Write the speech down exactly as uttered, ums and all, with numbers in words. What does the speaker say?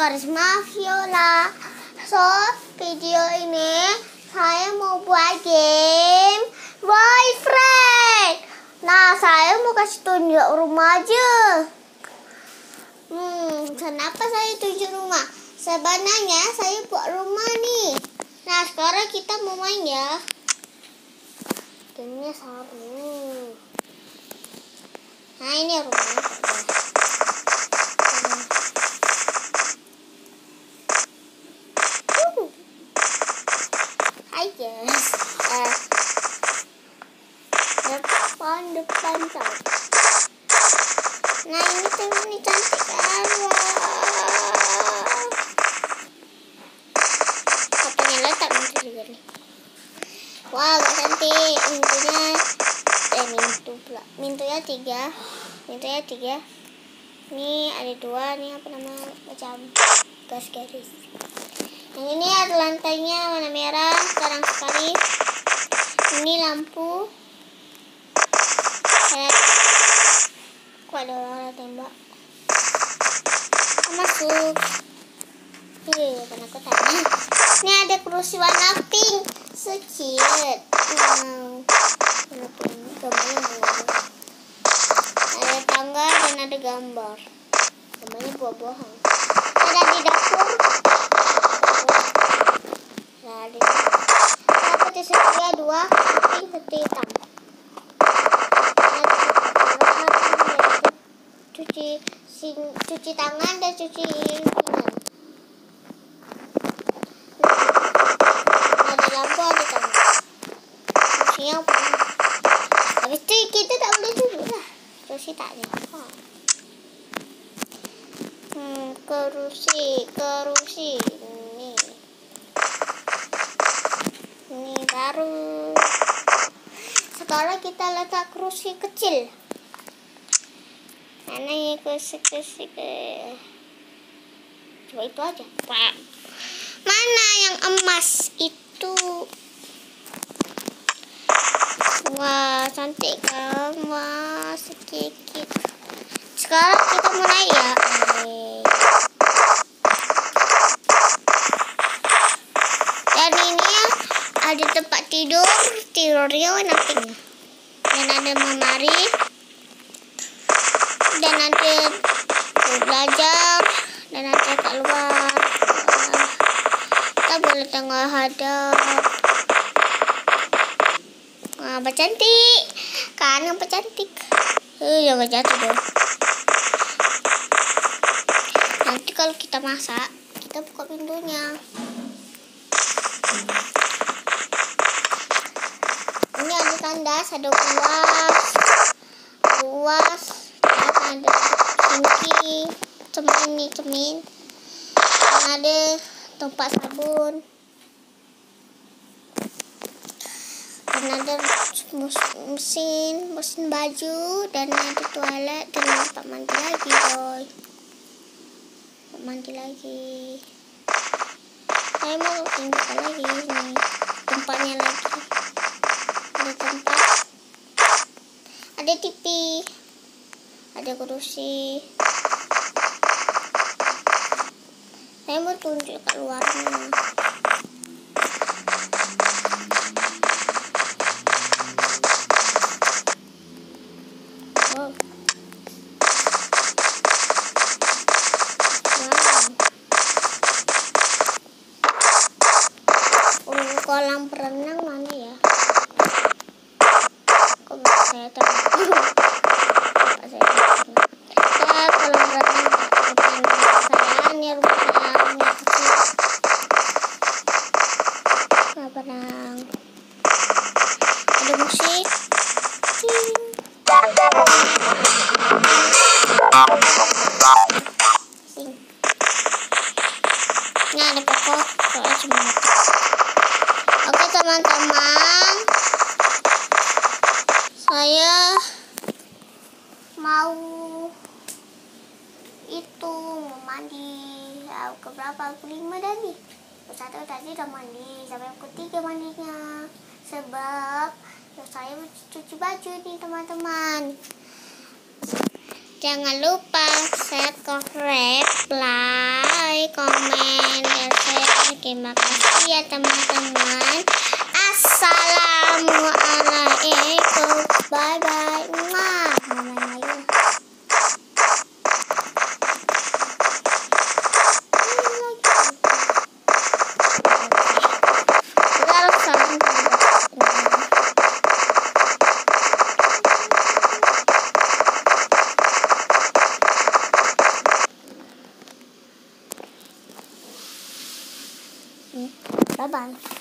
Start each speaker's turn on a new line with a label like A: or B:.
A: Karisma Viola. So, video ini saya mau buat game boyfriend. Nah, saya mau kasih tunjuk rumah aja. Hmm, kenapa saya tunjuk rumah? Sebenarnya saya buat rumah nih. Nah, sekarang kita mau main ya. Gamenya seru. Nah, ini rumah. Hai guys, uh, depan depan tau. Nah ini tuh ini cantik kan, fotonya letak nanti juga nih. Wah gak cantik, mintunya, eh mintu pula, mintunya tiga, mintunya tiga. Ini ada dua, nih apa nama macam garis-garis. Yang ini ada lantainya warna merah, terang sekali. Ini lampu. Eh, kok ada orang tembak? Masuk. Iya, karena aku tadi. Ini ada kursi warna pink, so cute. Wow, warna pink, gambarnya mana? Ada tangga dan ada gambar. Gambarnya buah-buahan. Ada di dapur. Ada putih setia dua, pink satu hitam. Cuci sing, cuci tangan dan cuci pinggan. Ada lampu, ada tangga. Kursinya apa? Habis itu kita tak boleh duduk lah. Kursi tak ada. Hmm, kerusi, kerusi. Ini. Ini baru. Sekarang kita letak kursi kecil. Mana ya kursi-kursi ke? Coba itu aja. Mana yang emas itu? Wah, cantik kan? Wah, sedikit. Sekarang kita mulai ya. Dan ini ada tempat tidur, tidurnya warna pink. Dan ada lemari. Dan ada belajar. Dan ada kat luar. Kita boleh tengah hadap. Wah, apa cantik. Kan apa cantik. Eh, jangan jatuh dong. Nanti kalau kita masak, kita buka pintunya. Ini ada tandas, ada kuas, kuas, ada sinki, cemin nih cemin, dan ada tempat sabun, dan ada mesin, mesin baju, dan ada toilet, dan tempat mandi lagi boy, tempat mandi lagi. Saya mau tunjukkan lagi nih tempatnya lagi. Ada tempat, ada T V, ada kursi. Saya mau tunjuk ke luarnya. Oh. Wow. Kolam berenang mana ya? Kok saya tahu? Saya tahu. Ya, kolam berenang depan saya ini rumahnya rumah kecil. Kolam berenang. Ada musik. Sing. Ini ada pokok. Soalnya cuma oke teman-teman, saya mau itu mau mandi. Ya, ke berapa? Kelima dah nih. Satu tadi udah mandi, sampai ketiga mandinya. Sebab ya, saya mau cuci baju nih teman-teman. Jangan lupa subscribe, like, like, comment, dan share. Terima kasih ya teman-teman. Assalamualaikum. Bye bye. Mwah. Mama lagi. Bye bye.